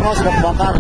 semua sudah kebakar.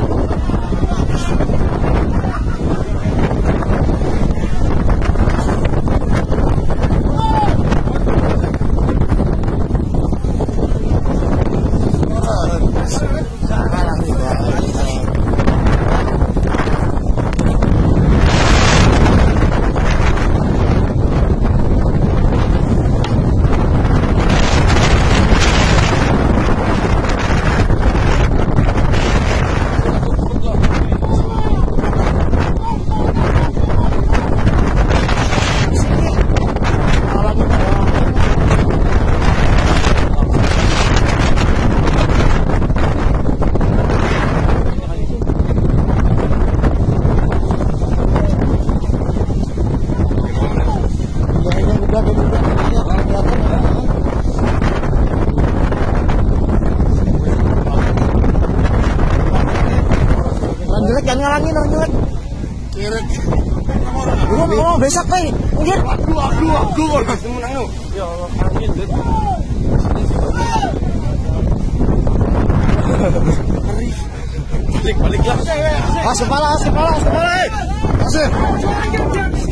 Jangan ngalangin orang jelek. Kirek. Ngomong besak kai. Anjir. Aduh, orang menang lu. Ya Allah, angin deh. Balik lah. Asep pala. Asep.